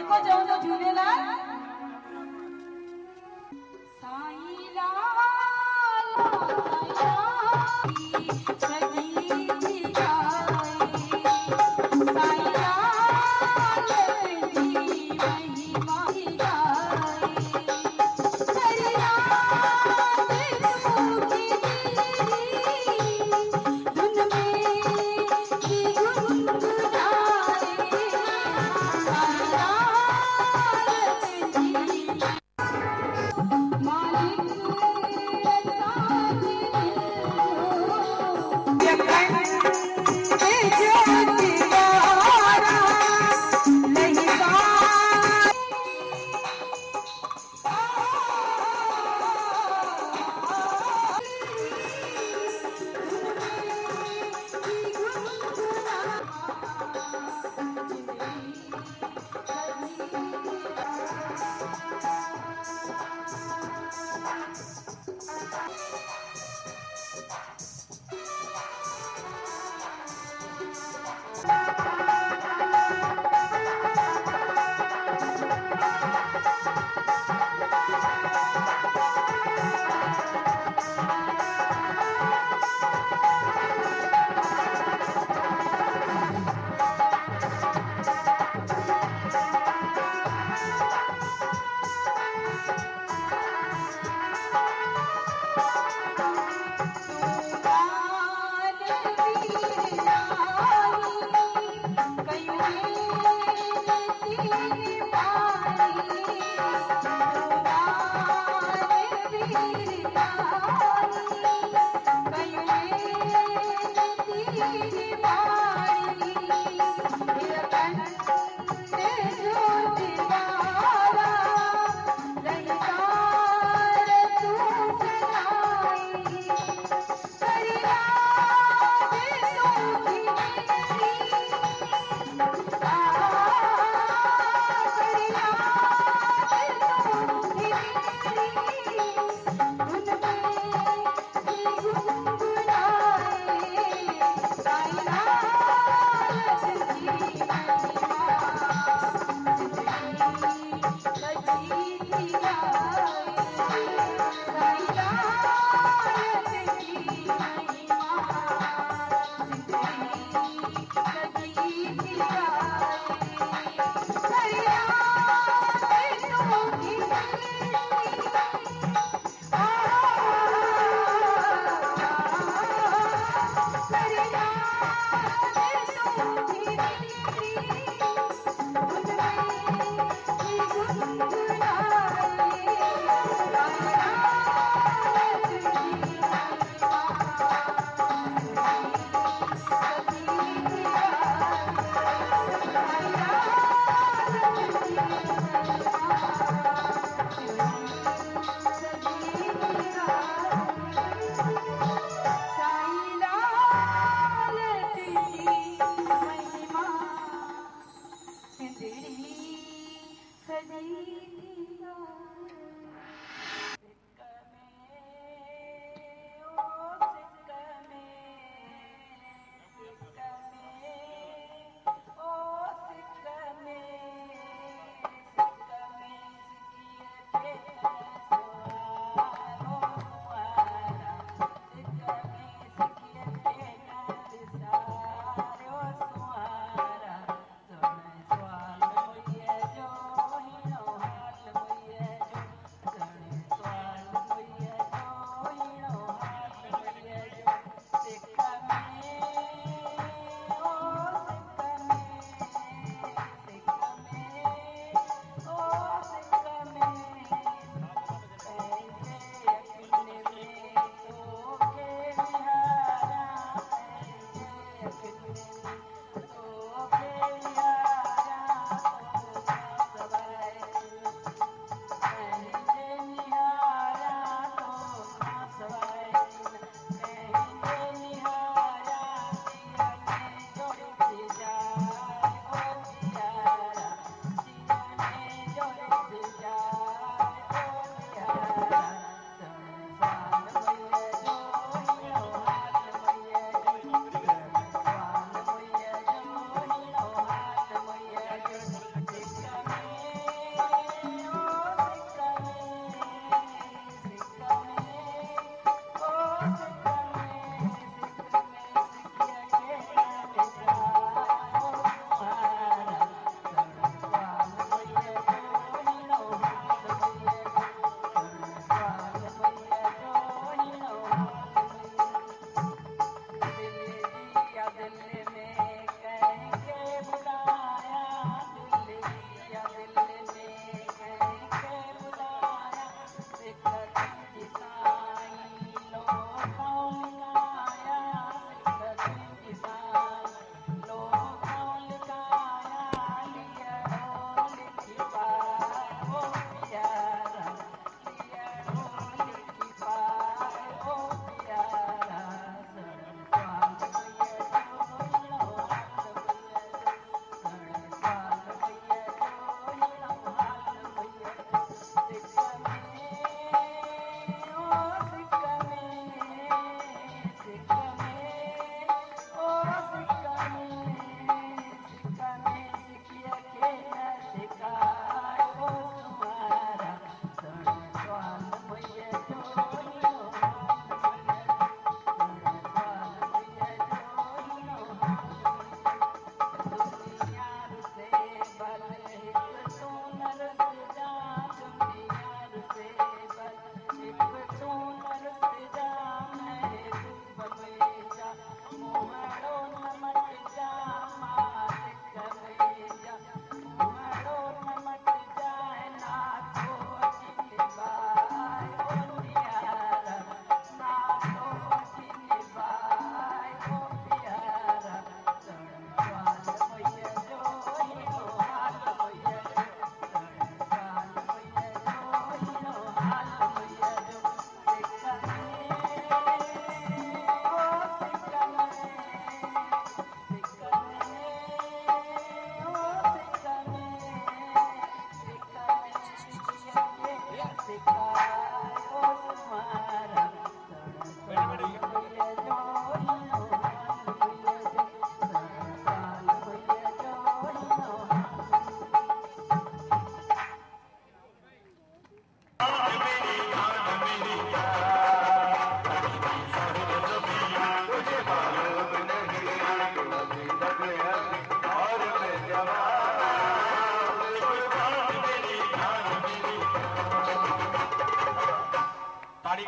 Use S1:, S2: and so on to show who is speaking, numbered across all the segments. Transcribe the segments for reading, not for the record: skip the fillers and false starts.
S1: जेको चवंदो झूलेलाल साईं लाल साईं जी गाए साईं लाल जी महिमा गाए हरि रात की धुन में की गुनगुनाए साईं लाल जी मालिक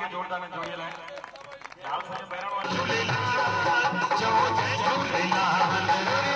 S2: के जोरदार ने जोड़िए लाए हाल से बैरण वाले झूलेलाल जो जय झूलेलाल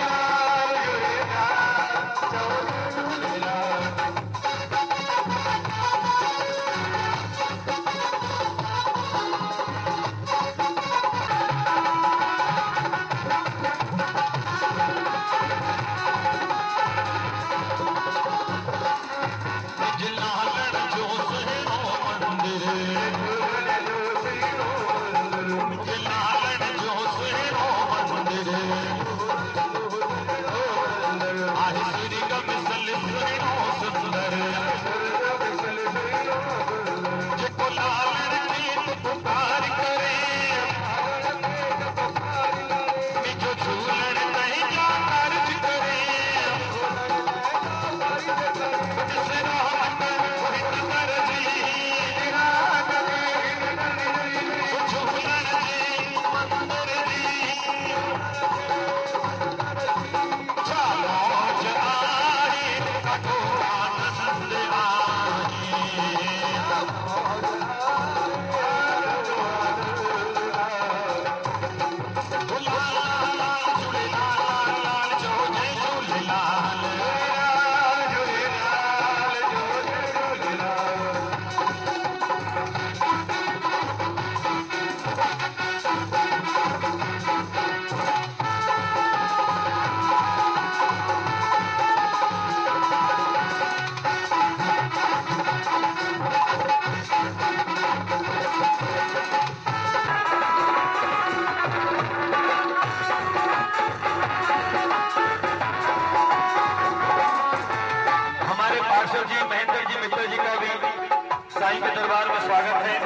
S2: साईं के दरबार में स्वागत है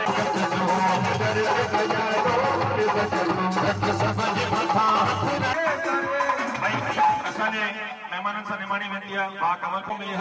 S2: असांजे महिमाननि सां निमाणी वेंदी आहे बा कमल को में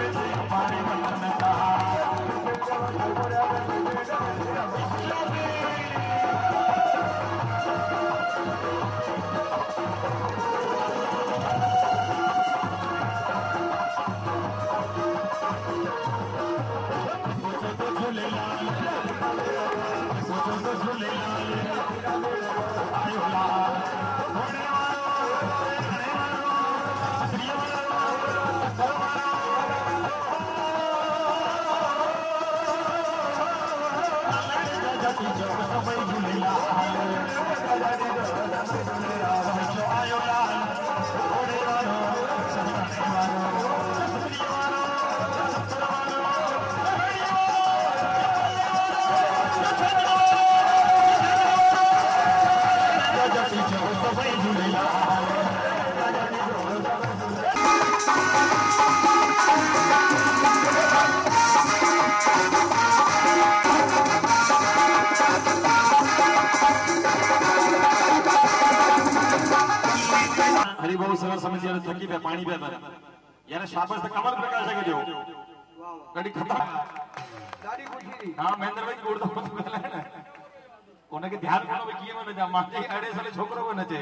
S2: हरिभाऊ सगळं समज यार थकी पे पाणी पे यार शाबाश तो कमल प्रकाश के जो कड़ी खता
S3: दाढ़ी कुठी
S2: हां महेंद्र भाई गोड़ तो मत बोला है ना कोने के ध्यान कोने किए मन जा माथे अड़े साले छोकरो को नचे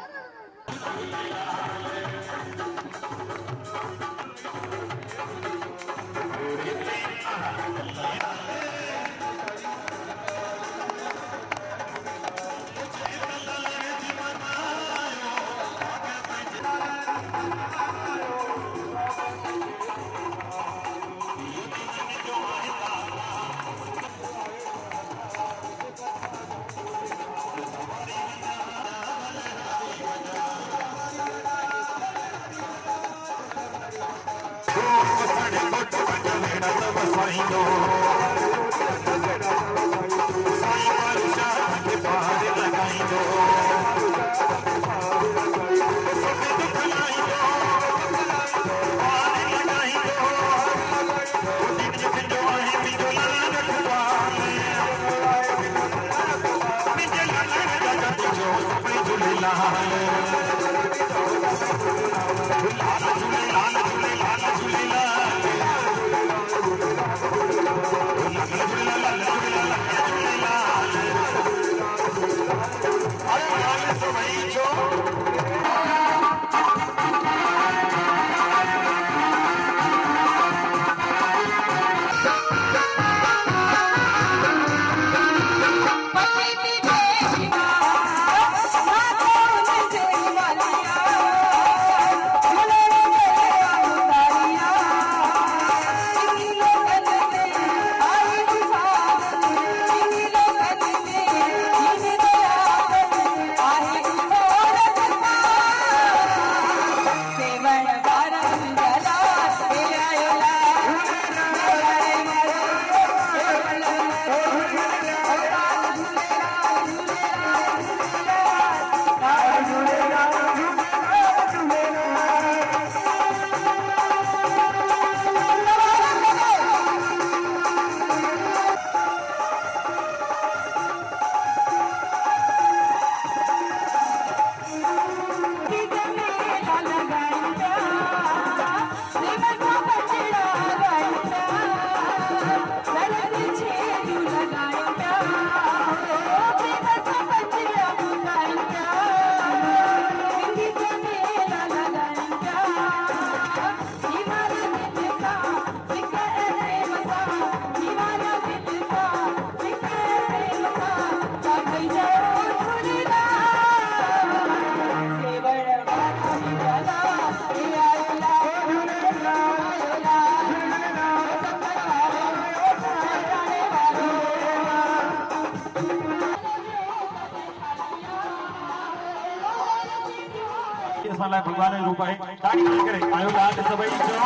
S2: साला भगवान रूप आहे ताड़ी करे आयो लाल सभई जो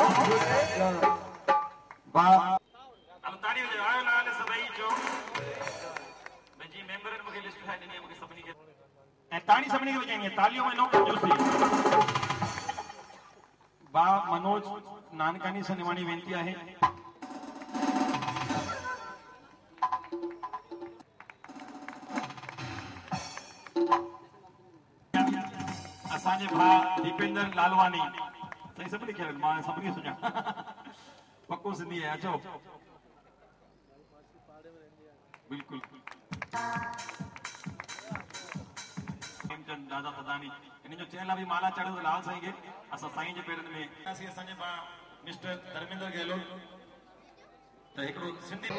S2: बा अब ताड़ी हो आयो लाल सभई जो जी मेंबरन मुके लिस्ट ठाहे ॾिनी मुके सभिनी खे ऐं ताड़ी सभिनी खे वजाइणी आहे तालियों में नो कंजूसी बा मनोज नानकानी से निवाणी वेनती आहे असांजे भा दीपेंद्र लालवानी सही सब लिखियल मां सभिनी सुञा पक्को सिंधी है अचो बिल्कुल हेमचंद दादा तदानी इन जो चहला भी माला चढ़ो तो लाल साईं के असां साईं जे पेरनि में असांजे मिस्टर धर्मेंद्र गहलोत त हिकिड़ो सिंधी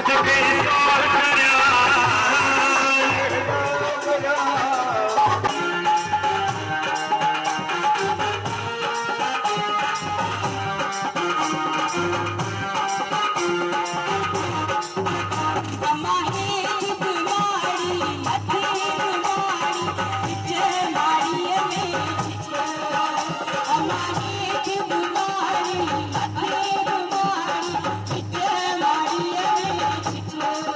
S1: Thank you.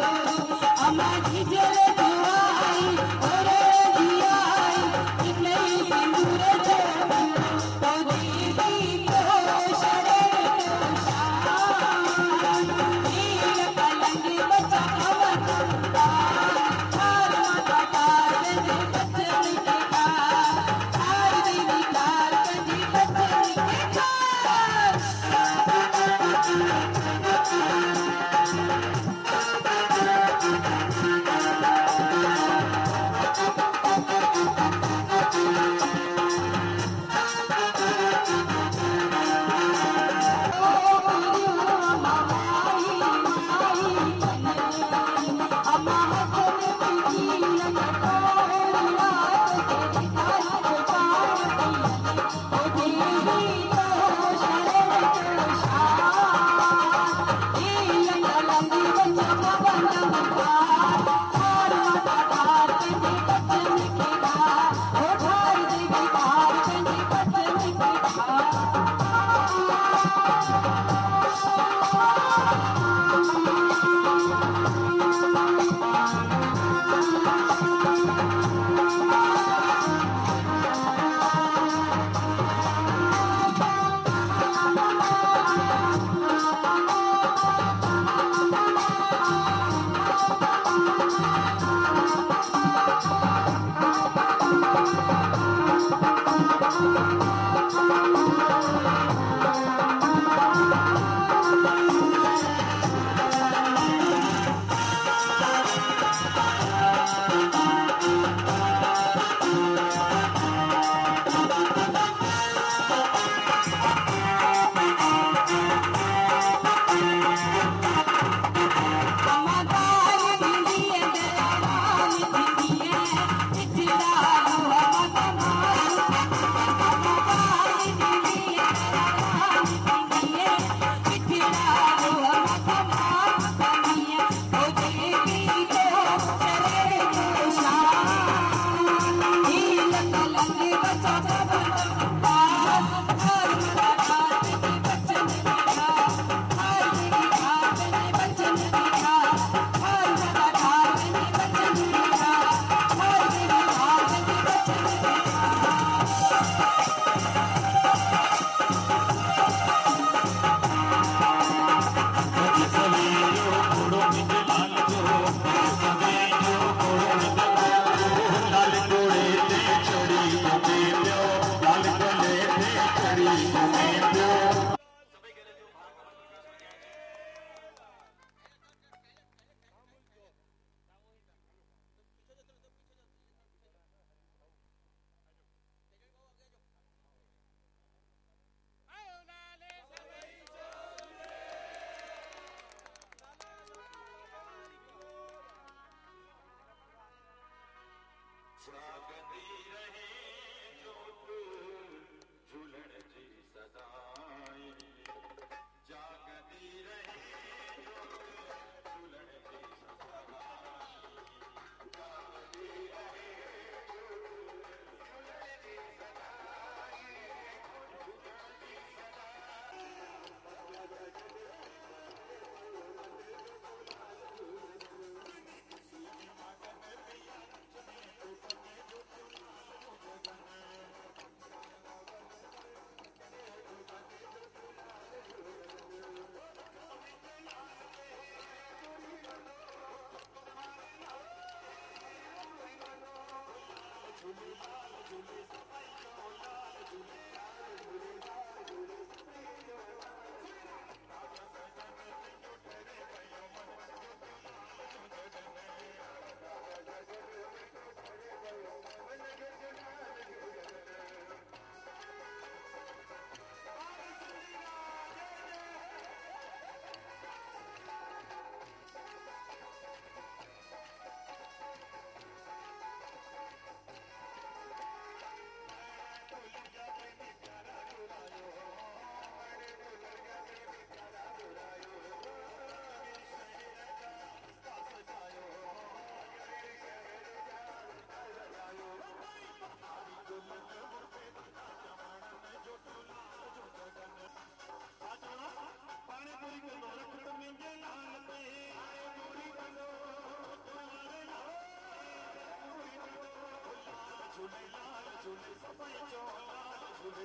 S2: झूले लाल झूले सभई जो लाल झूले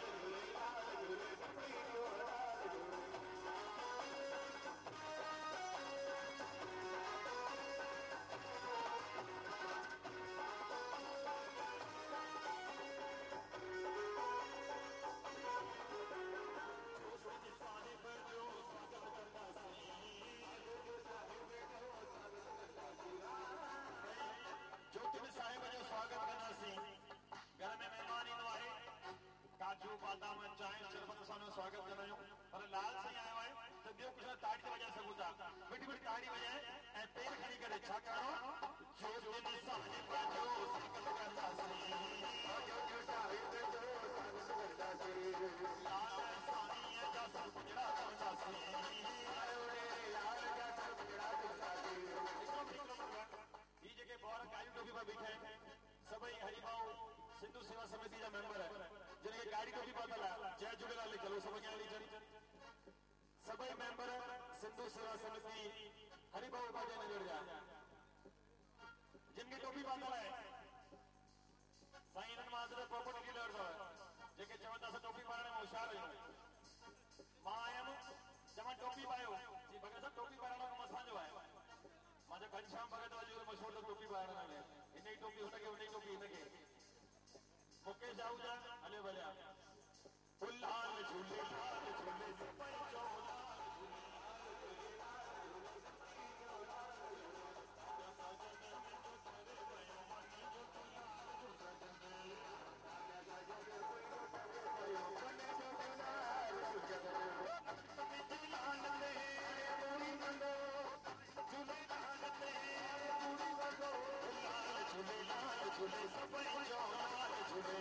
S2: स्वागत करना सी घर में मेहमान ईंदो आहे काजू बादाम चांहि शरबत सां स्वागत कंदा आहियूं पर लाल साईं आयो आहे त ॿियो कुझु ताड़ी ते वॼाए सघूं था मिठी मिठी ताड़ी वॼाए ऐं पेर खणी करे छा करणो जो दिन साईं पंहिंजो स्वागत कंदासीं लाल साईं जा सर पुजड़ा कंदासीं ही जेके ॿार गाड़ी टोपी पर बीठा आहिनि सभई हरिभाऊ सिंधु सेवा समिति जा मेंबर है जिनके गाड़ी टोपी पातल है जय झूलेलाल लिखल सब सभई मेंबर सिंधु सेवा समिति हरिभाऊ बाजे नगर जा जिनके टोपी पातल है साईं इन्हनि मां प्रॉपर्टी डीलर जेके चवनि था टोपी पाइण में होशियार आहियूं मां आयुमि चवां टोपी पायो जी भॻत साहब टोपी पाइण जो कमु असांजो आहे मां जो घनश्याम भगत जो मशहूर टोपी पाइण में इन ही टोपी हुनखे उन ही टोपी हिनखे मुकेश आहूजा हले भलिया लाल झूले सभई जो झूले सभई जो लाल झूले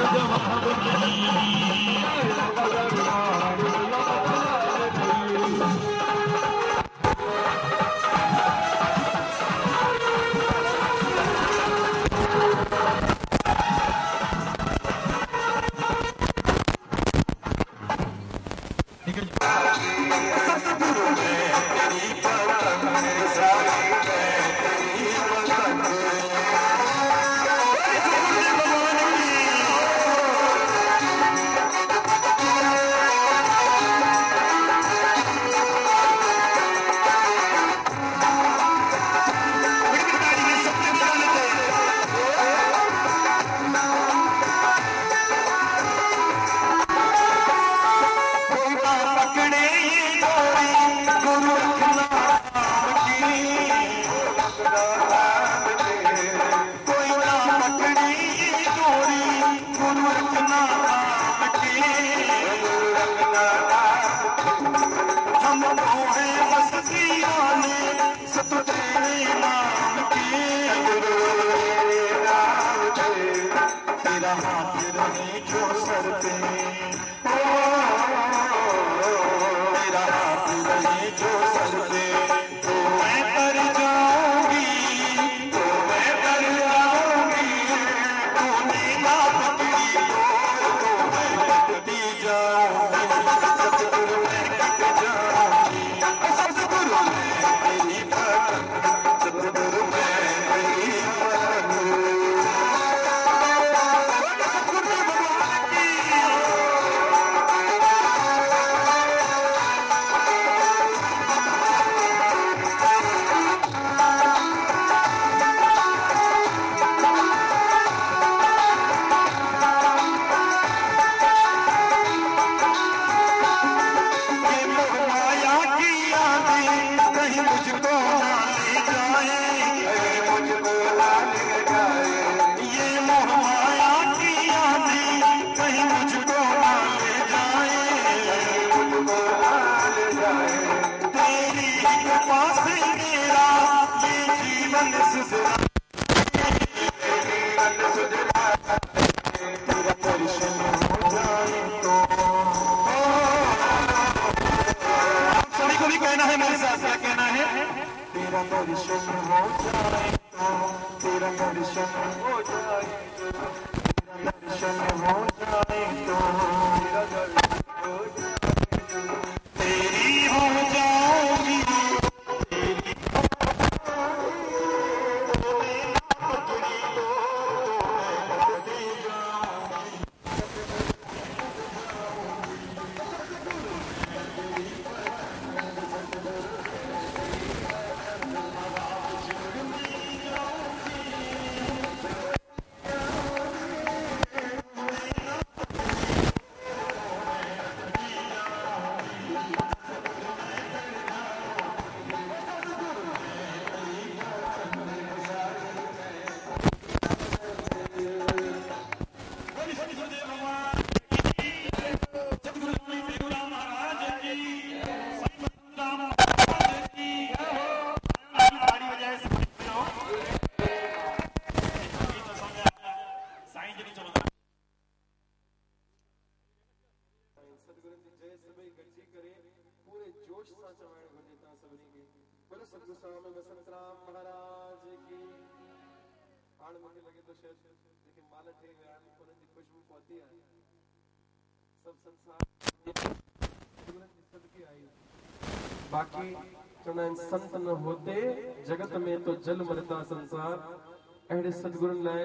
S4: बाकी चुनान संत न होते जगत में तो जल मरता संसार अड़े सदगुरु लाए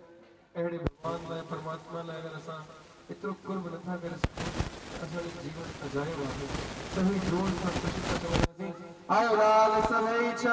S4: अड़े भगवान लाए परमात्मा लाए अगर असा इतो कुर्ब नथा करे असा जीवन अजायो आहे सही रोज का खुशी का चवरासी आयो लाल सही छो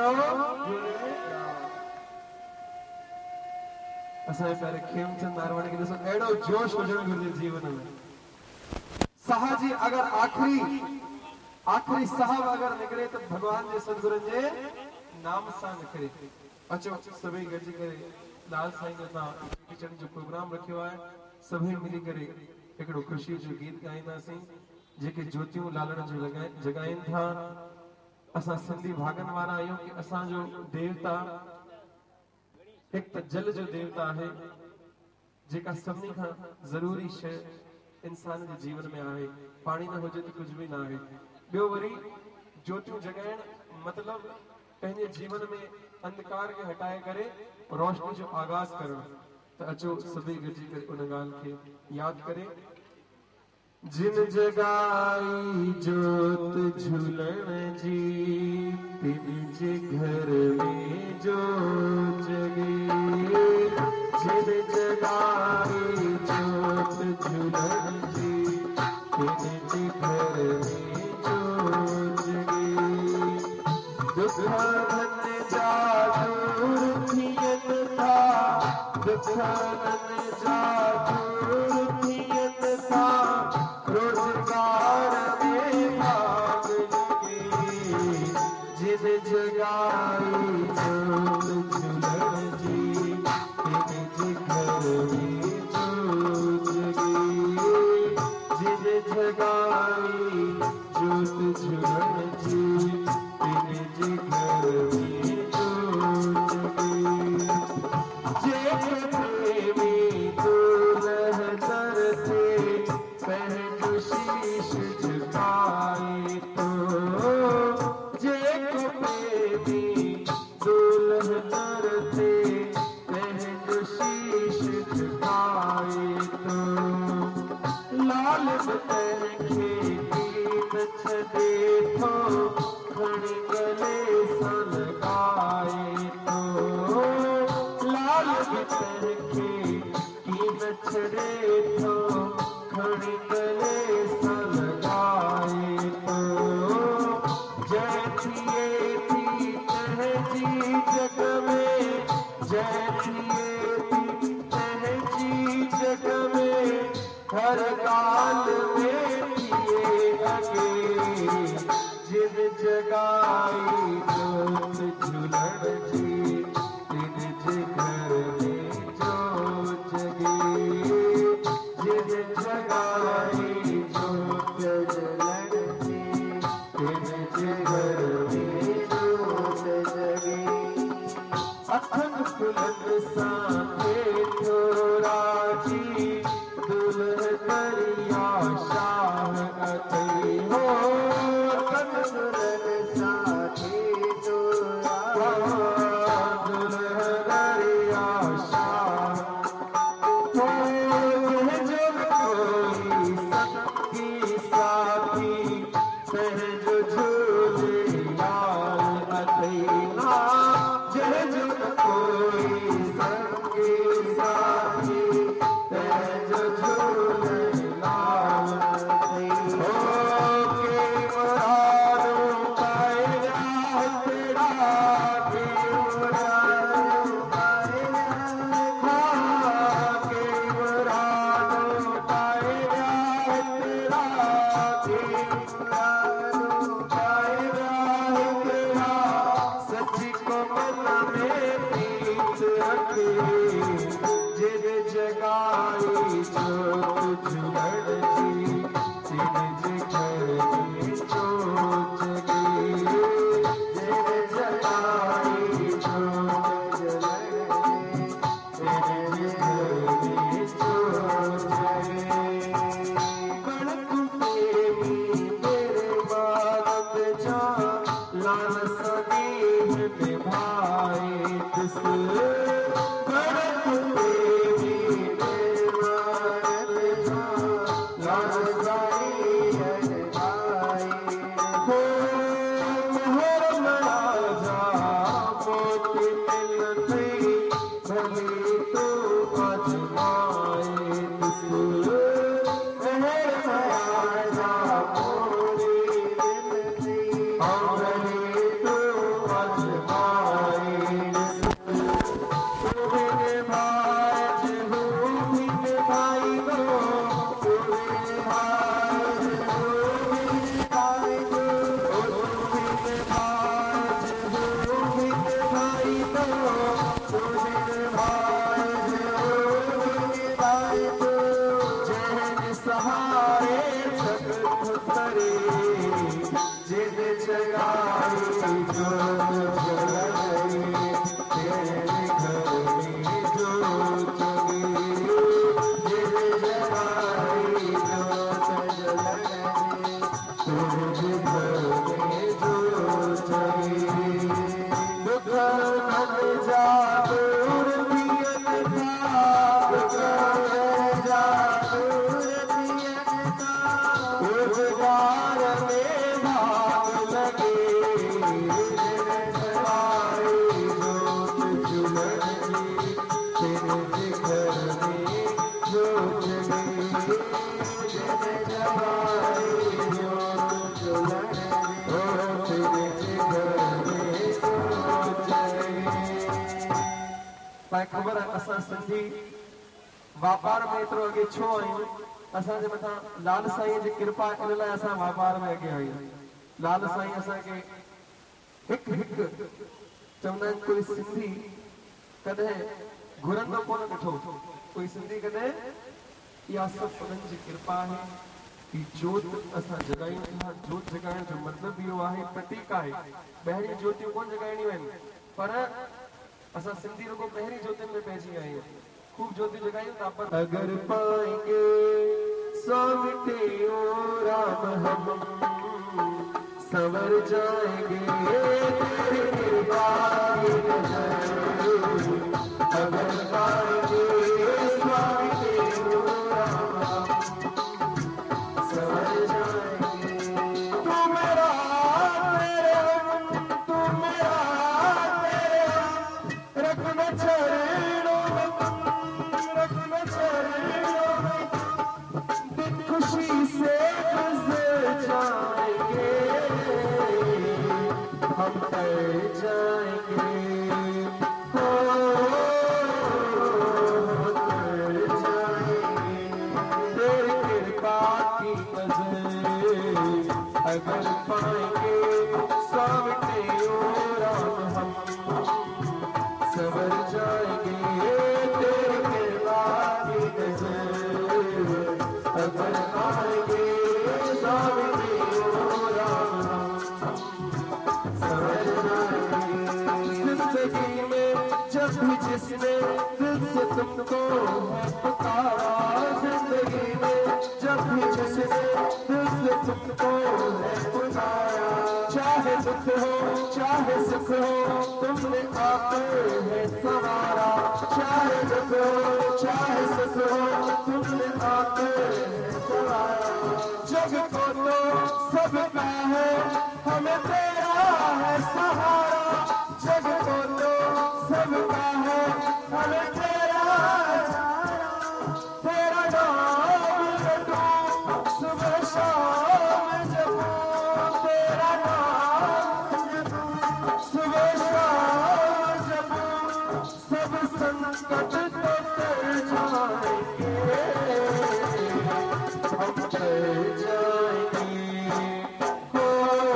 S4: असा सारे खेमचंद नारवाणी के दसो एड़ो जोश हुजण घुर्जे जीवन में साहजी अगर आखिरी साहब अगर निकले तो भगवान जे सदगुरु जे नाम सां निकरे अचो सभी गॾिजी करे लाल साईं ता किचन जो प्रोग्राम रखियो आहे सभी मिली करे एकड़ो खुशी जो गीत गाईंदासीं जेके ज्योतियूं लालण जो जगाइन था असा सिंधी भागन वारा आहियूं कि असा जो देवता एक त जल जो देवता है जेका सभिनी खां ज़रूरी शइ इंसान जे जीवन में आहे। पाणी न हुजे त कुझु बि न आहे। ॿियो वरी ज्योतियूं जगाइण मतलब पंहिंजे जीवन में अंधकार खे हटाए करे रोशनी जो आगाज़ करणु। त अचो सभई गॾिजी करे उन ॻाल्हि खे यादि करे। जिन जगाई जोत झूलण जी तिन जे घर में जो जगे। जिन जगाई जोत झूलण जी तिन जे घर में जो जगे। दुख धन जा दूर थियन था, दुख धन जा दूर थियन था, रोजगार में भाग लगे। जिन जगाई जोत झूलण जी तिन जे घर में जो जगे। जिन जगाई जोत झूलण जी तिन जे घर में जो जगे। जे प्रेमी दुल्ह दर थे पहन शीश झुकाए तो। जे प्रेमी दुल्ह दर थे पहन शीश झुकाए तो। लाल तनखे दीन छदे थो खणी गले सां लगाए तो। लाल तनखे कीन छड़े थो खणी गले सां लगाए तो। जय थिए थी तंहिंजी जग में, जय थिए थी तंहिंजी जग में, हर ॻाल्हि में थिए अॻे। जिन जगाई जोत झूलण जी तिन जे घर में जो जगे। जिन जगाई जोत झूलण जी तिन जे घर में जो जगे। अखन फुलन सां थे थो राजी, दुल्ह दरिया शाह अथई हो। अखन फुलन सां थे थो दुल्ह दरिया शाह हो। जंहिंजो कोई सखी साथी पंहिंजो झूले यार अथई ना। जंहिंजो कोई सखी साथी पंहिंजो झूले यार अथई हो। के मुरादो पाया तेरा, के मुरादो पाया, के मुरादो पाया तेरा, के मुरादो पाया तेरा। सच को मन में प्रीत रखे। जिन जगाई जोत झूलण जी तिन जे घर में जो जगे। जिन जगाई जोत झूलण जी तिन जे घर में जो जगे। कणक प्रेमी मेरे बालक जा लाल सनेह निभाए तिस। कणक प्रेमी मेरे बालक जा लाल सनेह निभाए हो। मोहर मया जा मोती मिलते भले तो अजमाए तिस। मोहर मया जा मोती मिलते भले तो अजमाए तिस। तुम्हें भाज हो बिन भाई दो, तुम्हें भाज हो बिन भाई दो, तुम्हें भाज हो बिन भाई दो, तुम्हें भाज हो बिन भाई दो। जैन सहारे जगत करे, जिन जगाई जोत झूलण जी तिन जे घर में जो जगे। सिंधी वापार में एतिरो अॻे छो आहियूं? असांजे मथां लाल साईं जी कृपा, इन लाइ असां वापार में अॻे आहियूं। लाल साईं असांखे हिकु हिकु चवंदा आहिनि, कोई सिंधी कॾहिं घुरंदो कोन ॾिठो, कोई सिंधी कॾहिं, इहा सभु उन्हनि जी कृपा आहे। ही जोत असां जगायूं था। जोत जगाइण जो मतिलबु इहो आहे, प्रतीक आहे। ॿाहिरियूं ज्योतियूं कोन जगाइणियूं आहिनि, पर असां सिंधी रुगो पहिरीं ज्योतियुनि में पइजी विया आहियूं। खूब ज्योति जगायूं था, पर अगर पाएंगे सौ मिटे ओ राम हम संवर जाएंगे तेरे कृपा की नजर। अगर पाएंगे सौ मिटे ओ राम हम संवर जाएंगे। तू मेरा तेरे हम, तू मेरा तेरे हम, रखना चरणों में रखना चरणों में, दिन खुशी से गुजर जाएंगे, हम तर जाएंगे, हो तर जाएंगे तेरी कृपा की नजर। अगर पाएंगे सामने ओ राम हम संवर जाएंगे तेरी कृपा की नजर। अगर पाएंगे सामने ओ राम हम संवर जाएंगे। जिंदगी में जब भी जिसने दिल से तुमको है पुकारा, जिंदगी में जब भी जिसने दिल से तुमको है पुकारा, चाहे दुख हो चाहे सुख हो तुमने आकर है सवारा, चाहे दुख हो चाहे सुख हो तुमने आकर है सवारा। जग को तो सबका है, हमें तेरा है सहारा, जग को तो सबका है, हमें तेरा है सहारा। तेरा नाम रटूं सुबह शाम जपूं, तेरा नाम जपूं सुबह शाम जपूं, सब संकट तो तर जाएंगे, हम तर जाएंगे, हो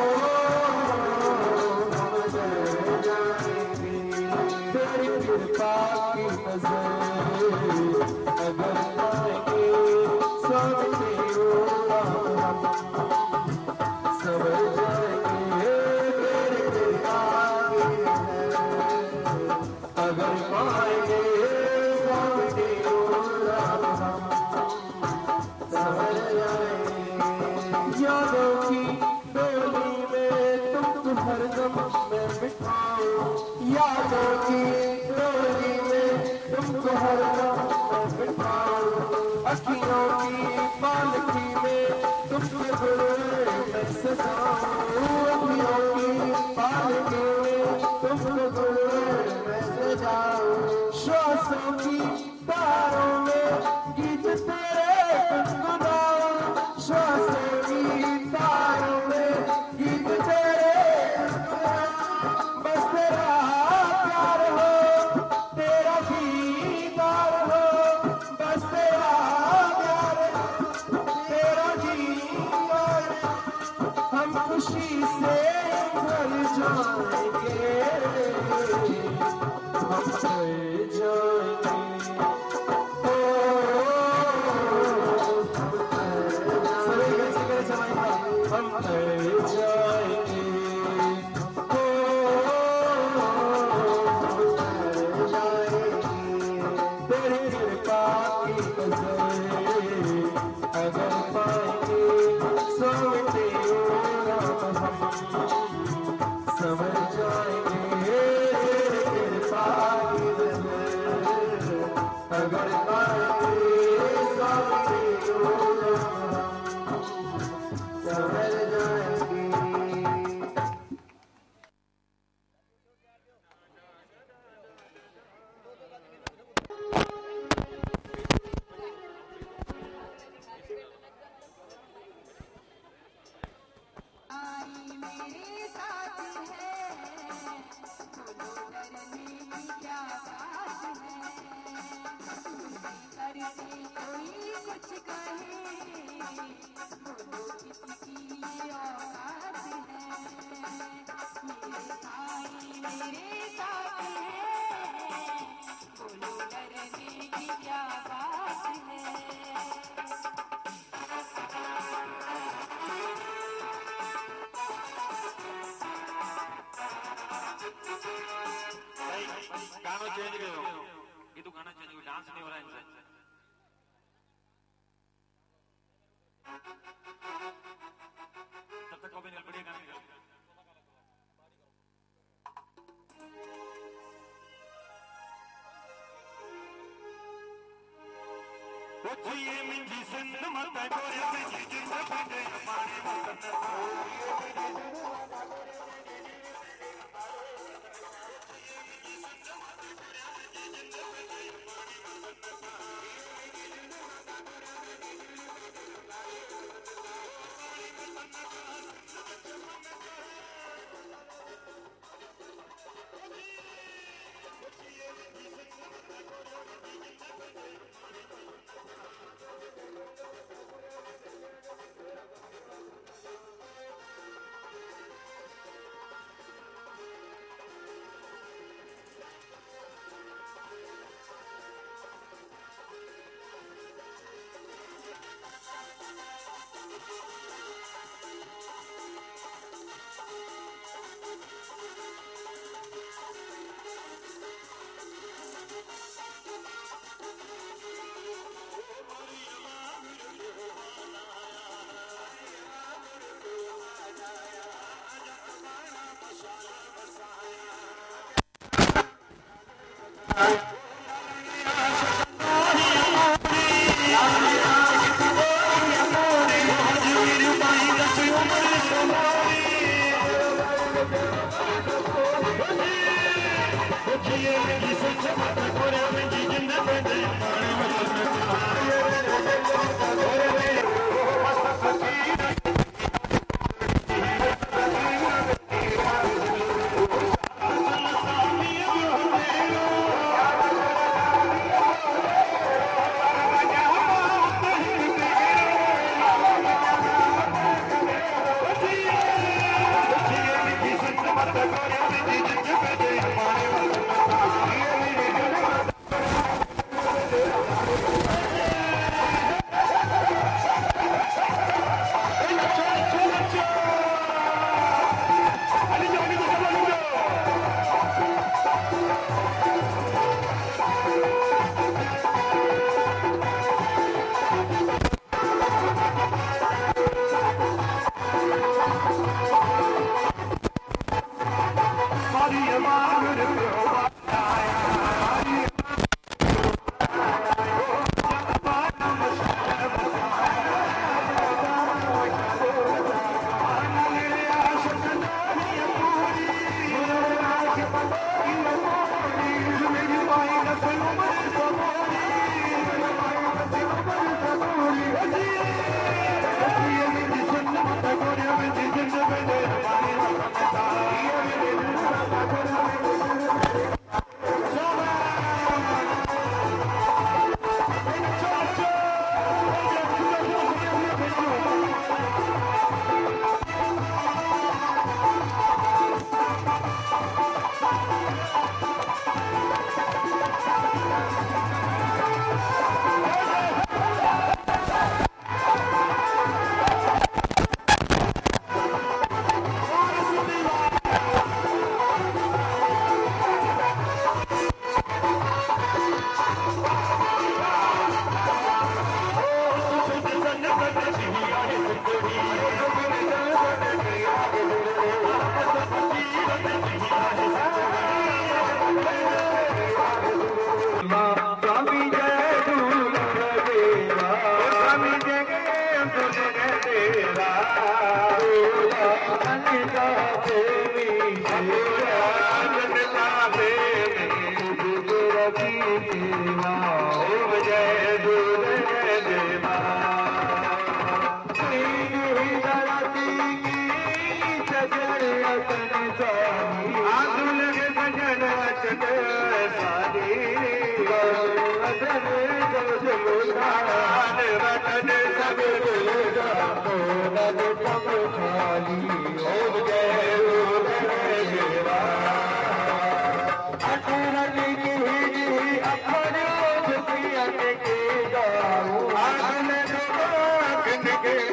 S4: हम तर जाएंगे तेरी कृपा की नजर। अगर पाएंगे सामने ओ राम हम संवर जाएंगे तेरी कृपा की नजर। अगर पाएंगे सामने ओ राम हम संवर जाएंगे। यादों की डोली में तुमको हरदम मैं बिठाऊं, यादों की डोली में तुमको हरदम मैं बिठाऊं, अखियों की पालकी में तुमके गुणवे मैं सजाऊं, अखियों की पालकी में तुमको गुणवे मैं सजाऊं। श्वासों की तारों में गीत तेरे गुनगुनाऊं, श्वासों की तारों में गीत तेरे गुनगुनाऊं। बस तेरा प्यार हो तेरा दीदार हो, बस तेरा प्यार हो तेरा दीदार हो, हम खुशी से भर जाएंगे, हम तर जाएंगे, हो हम तर जाएंगे, हम तर जाएंगे, हो हम तर जाएंगे तेरी कृपा की नजर। अगर पाएंगे सामने ओ राम हम संवर जाएंगे तेरी कृपा की नजर। अगर पाएंगे सामने ओ राम हम संवर जाएंगे।
S1: आई मेरे साथ है कोई कुछ कहे बोलो किसकी ये औकात है मेरे साई मेरे साथ है बोलो डरने की क्या बात है
S2: गाना चेंज करो ये तो गाना चेंज डांस नहीं हो रहा है इनसे तब तक कॉपी निकल बढ़िया गाना निकल ये मिंजी सिंध मत गोरे मिंजी जिंद पंडे पानी मत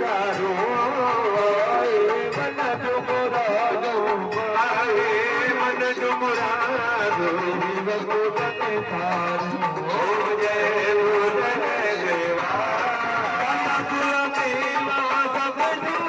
S5: मुरारो आए मन जो मुरारो आए मन जो मुरारो भगवत थारो हो जय देवा कुल मेला सब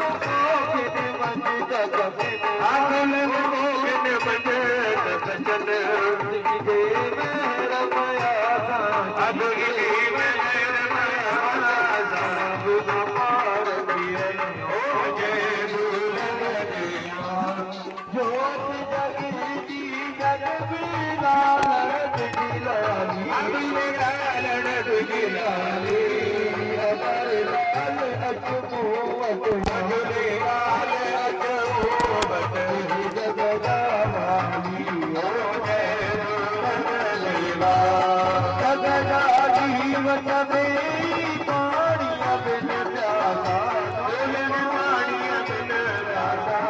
S5: आगुल मोहन मंजन सचन दिगे मेर माया अदगी मेर माया सब पार दिए हो जय देवा ज्योत जगती जग बिलाल दिलाली अगले लालन दिलाली अमर लाल अजमोवत अगले लाल अजमोवत जगदावाली हो जय देवा जगदा जीवत में पानिया बिन प्यासा बोलन पानिया बिन प्यासा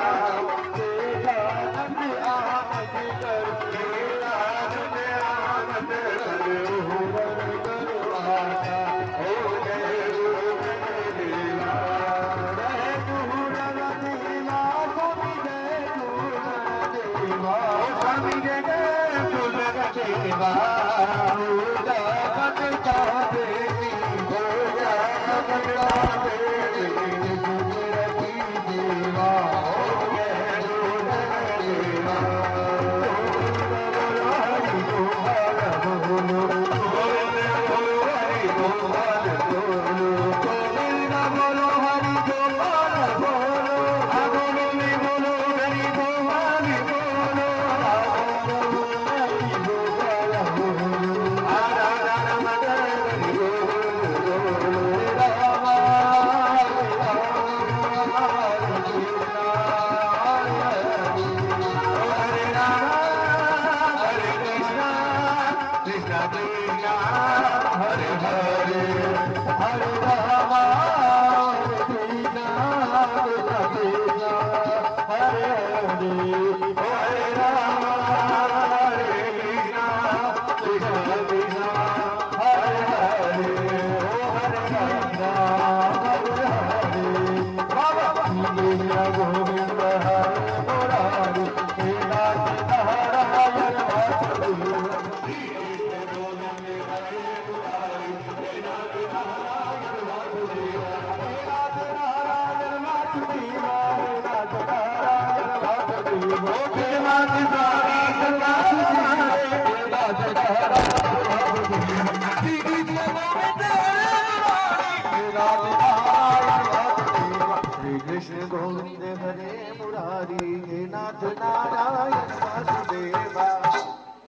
S5: आनंद आनंद कर आनंद आनंद कर हो करवाता हो जय देवा जय गुरुदेवा स्वामी जय गुरुदेवा स्वामी जय गुरुदेवा हो जा बता देवी हो जा बता देवी गुरुदेवी देवा हो जय गुरुदेवा बोलो हरि गोपाल बोलो गोविंद बोलो हरि गोपाल बोलो बोलो में बोलो हरि गोपाल बोलो हरि गोपाल बोलो राधा रमण हरि बोलो रामा हरे रामा हरे कृष्णा कृष्णा कृष्णा हरे हरे हरे रामा हरे कृष्णा कृष्णा कृष्णा हरे हरे हरे रामा हरे कृष्णा कृष्णा कृष्णा हरे हरे हरे कृष्णा हरे हरे बाबा गोविंद हरे मुरारी हे नाथ नारायण वासुदेव कृष्ण गोविंद हरे मुरारी हे नाथ नारायण वासुदेवा